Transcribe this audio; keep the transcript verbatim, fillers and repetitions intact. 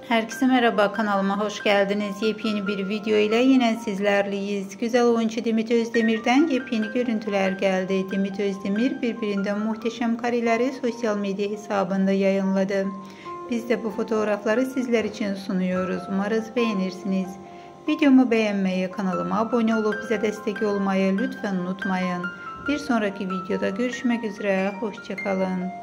Herkese merhaba, kanalıma hoş geldiniz. Yepyeni bir video ile yine sizlerleyiz. Güzel oyuncu Demet Özdemir'den yepyeni görüntüler geldi. Demet Özdemir birbirinden muhteşem kareleri sosyal medya hesabında yayınladı. Biz de bu fotoğrafları sizler için sunuyoruz. Umarız beğenirsiniz. Videomu beğenmeyi, kanalıma abone olup bize destek olmayı lütfen unutmayın. Bir sonraki videoda görüşmek üzere. Hoşça kalın.